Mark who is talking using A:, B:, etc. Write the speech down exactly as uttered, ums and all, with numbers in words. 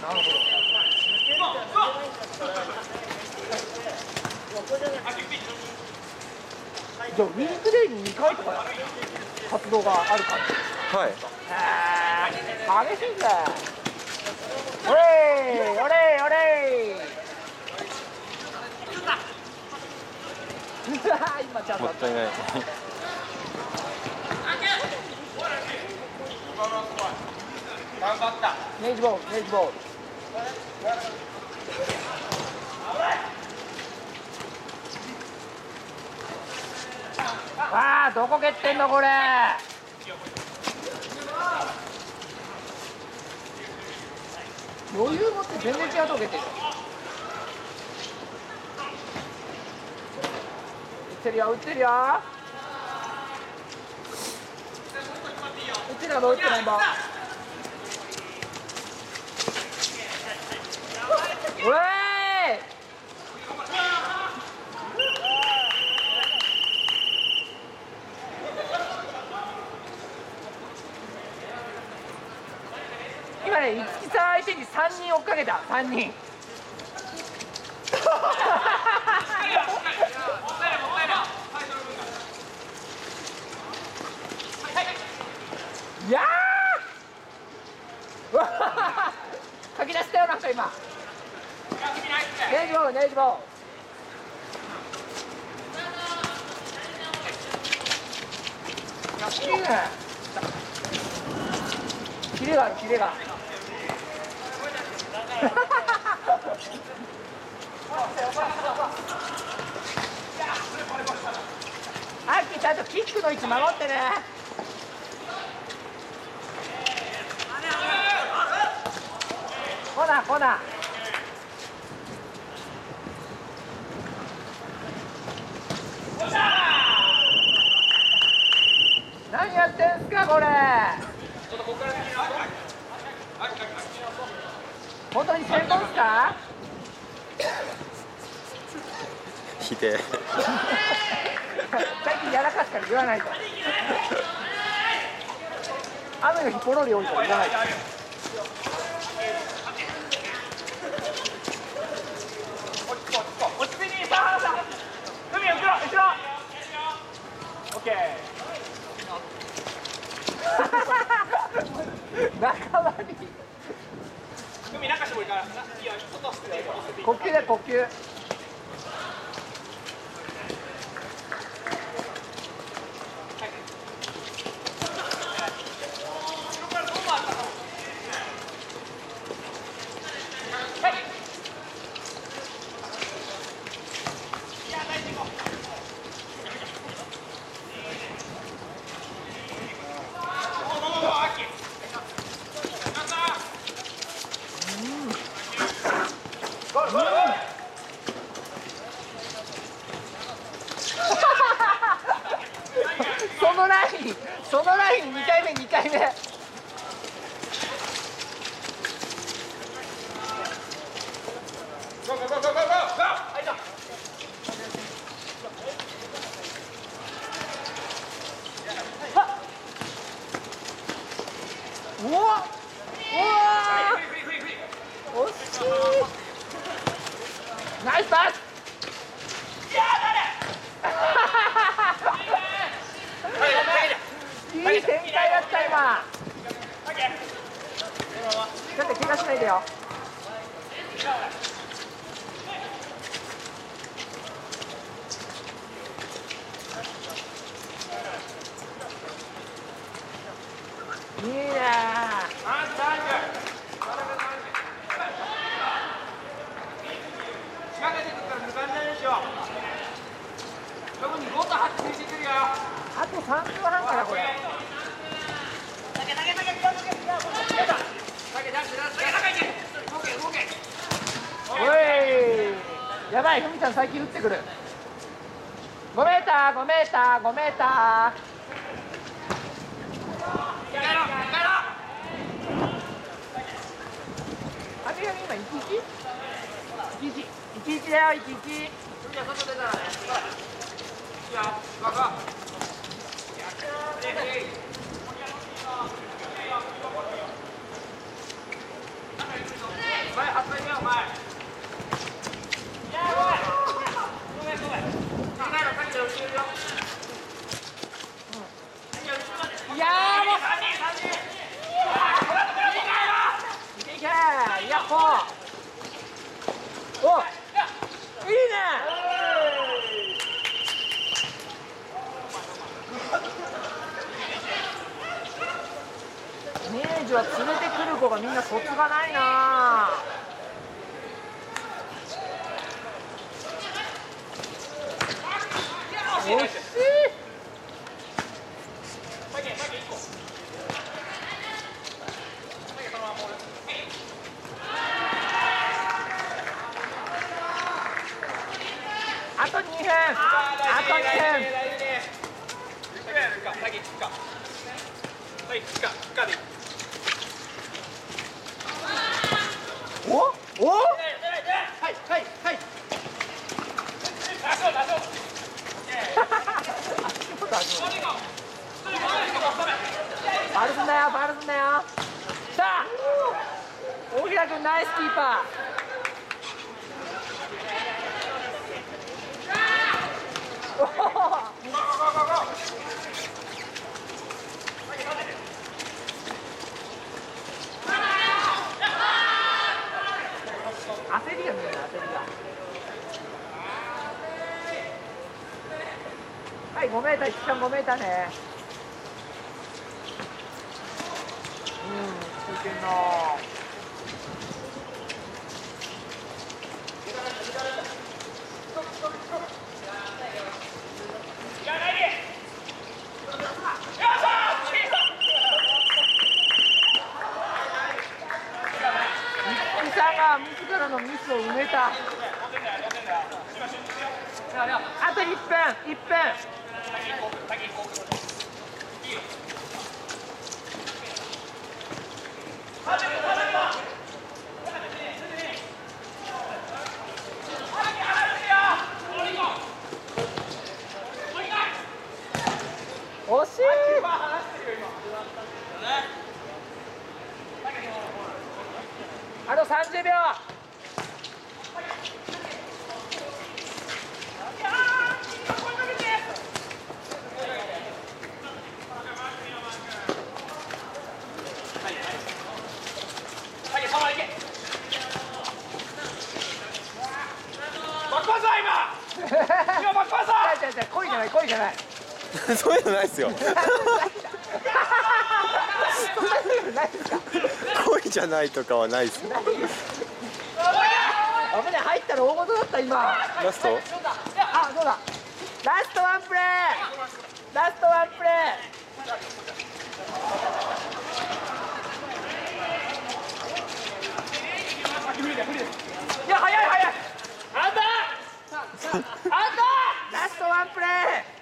A: なるほど。じゃあウィークデーににかいとか活動がある感じ。
B: はい。
A: へえ、激しいぜ。おれー、おれー、おれー。うわー、今ちゃんと。
B: もったいない。
C: 頑張った。
A: ネイジボール、ネイジボール。わあ、どこ蹴ってんのこれ。余裕持って全然違うとこ蹴ってる。打ってるよ、打ってるよ。打ってるよ、打ってないもん。うわーい。今ね、五木さん相手にさんにん追っかけた、さんにん。いやー書き出したよ、なんか今。ネイジボール、ネイジボール。いいね。キレがある、キレが。アッキーちゃんとキックの位置守ってね。コナー、コナー。何やってんすかこれ。本当に成功っすか。
B: ひでえ。
A: 最近やらかすから言わないと。雨の日ポロリ多いから言わないと。
C: 落ち着いていい。さあ、さあ、海後ろ、後ろ。オッケー。
A: 仲間に
C: 海中してもいいから。いいよ、外捨てていいよ。
A: 呼吸で呼吸。そのライン、そのラインにかいめ、にかいめ。うわっ、うわー、惜しい。ナイスパス。いい展開だった今。ちょっと怪我しないでよ。いいねー。
C: 仕掛けてくるから抜かれないでしょ。特にごとはちついてくるよ。
A: あとさんぷんはんからこれ。おい、やばい、ふみちゃん最近打ってくる。ごメーター、ごメーター、ごメーター。あれが今いちいち？いちいち、いちいちだよ、いちいち。
C: 外出たらね。いいよ、ゴーゴー。
A: ヤッホー。お、いいね。明治は連れてくる子がみんなそつがないな。惜しい。あとにふん。あとにふん。おお。はいはいはい。ファウルすんなよ、ファウルすんなよ。さあ、大平君ナイスキーパー。焦りが見える、焦りが。はい、ごメーター、一旦ごメーターね。うん、ついてんな。一木さんが自らのミスを埋めた。あといっぷん、いっぷん。惜しい。あとさんじゅうびょう。
C: バックパスだ今。今バックパスだ。
A: 違う違う違う、恋じゃない恋じゃない。
B: そういうのないですよ。
A: そんなルールないですか。
B: 恋じゃないとかはないですよ。
A: 危ない、入ったら大事だった今。
B: ラスト？
A: あ、そうだ。ラストワンプレー。ラストワンプレー。いや、早い早い。あんた。あんた。ラストワンプレー。